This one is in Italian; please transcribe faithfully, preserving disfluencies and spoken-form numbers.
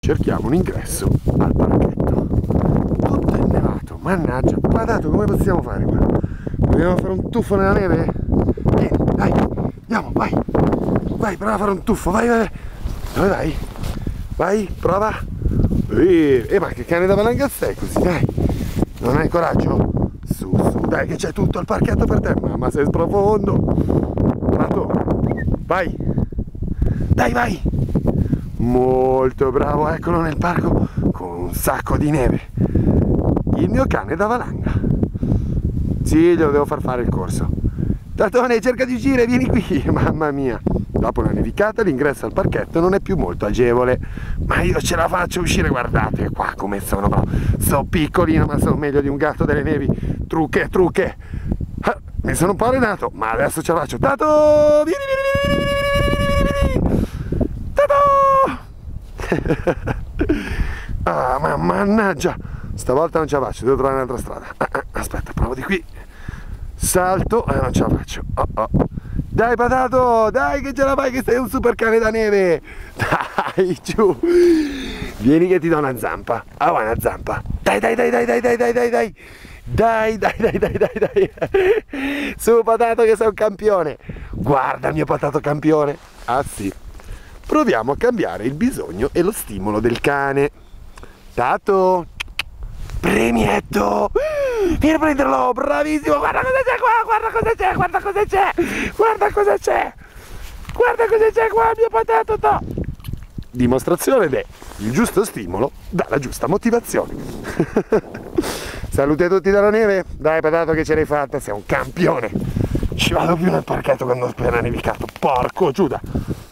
cerchiamo un ingresso al parchetto. Tutto è nevato, mannaggia, Patato, come possiamo fare qua? Vogliamo fare un tuffo nella neve? Vieni, dai, andiamo, vai, vai, prova a fare un tuffo, vai, vai, dove vai? Vai, prova. Eh, eh, ma che cane da valanga sei così, dai, non hai coraggio? Su, su, dai che c'è tutto il parchetto per te, mamma sei sprofondo. Prato, vai, dai, vai. Molto bravo, eccolo nel parco con un sacco di neve. Il mio cane da valanga. Sì, glielo devo far fare il corso. Tatone, cerca di uscire, vieni qui, mamma mia. Dopo una nevicata l'ingresso al parchetto non è più molto agevole, ma io ce la faccio uscire, guardate qua come sono bravo. Sono piccolino ma sono meglio di un gatto delle nevi. Trucche, trucche. Ah, mi sono un po' arenato, ma adesso ce la faccio. Tato, vieni, vieni, vieni, vieni, vieni, vieni. Tato! Ah, ma mannaggia, stavolta non ce la faccio, devo trovare un'altra strada. Ah, ah, aspetta, provo di qui. Salto e eh, non ce la faccio. Oh, oh. Dai Patato, dai che ce la fai che sei un super cane da neve. Dai, giù. Vieni che ti do una zampa. Ah, vai, una zampa. Dai, dai, dai, dai, dai, dai, dai, dai, dai. Dai, dai, dai, dai, dai, dai. Su Patato che sei un campione. Guarda il mio Patato campione. Ah sì. Proviamo a cambiare il bisogno e lo stimolo del cane. Tato. Premietto. Vieni a prenderlo, bravissimo, guarda cosa c'è qua, guarda cosa c'è, guarda cosa c'è, guarda cosa c'è, guarda cosa c'è qua, il mio Patato, to. Dimostrazione del il giusto stimolo dalla giusta motivazione. Saluti a tutti dalla neve, dai Patato che ce l'hai fatta, sei un campione. Ci vado più nel parchetto quando ho appena nevicato, porco Giuda.